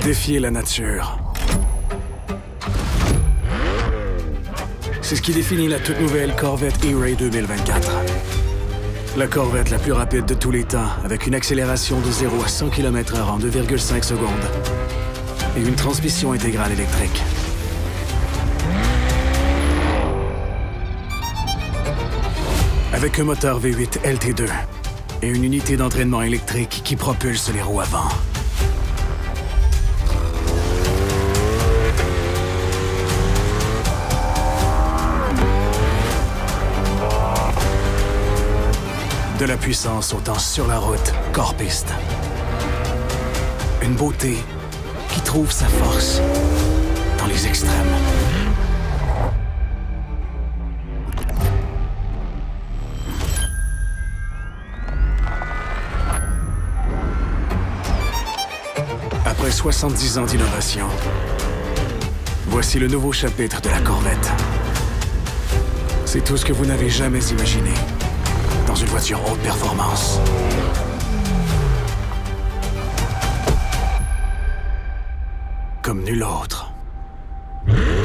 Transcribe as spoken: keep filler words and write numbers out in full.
Défier la nature. C'est ce qui définit la toute nouvelle Corvette E-Ray deux mille vingt-quatre. La Corvette la plus rapide de tous les temps, avec une accélération de zéro à cent kilomètres heure en deux virgule cinq secondes et une transmission intégrale électrique. Avec un moteur V huit L T deux et une unité d'entraînement électrique qui propulse les roues avant. De la puissance autant sur la route qu'hors piste. Une beauté qui trouve sa force dans les extrêmes. Après soixante-dix ans d'innovation, voici le nouveau chapitre de la Corvette. C'est tout ce que vous n'avez jamais imaginé dans une voiture haute performance. Comme nul autre.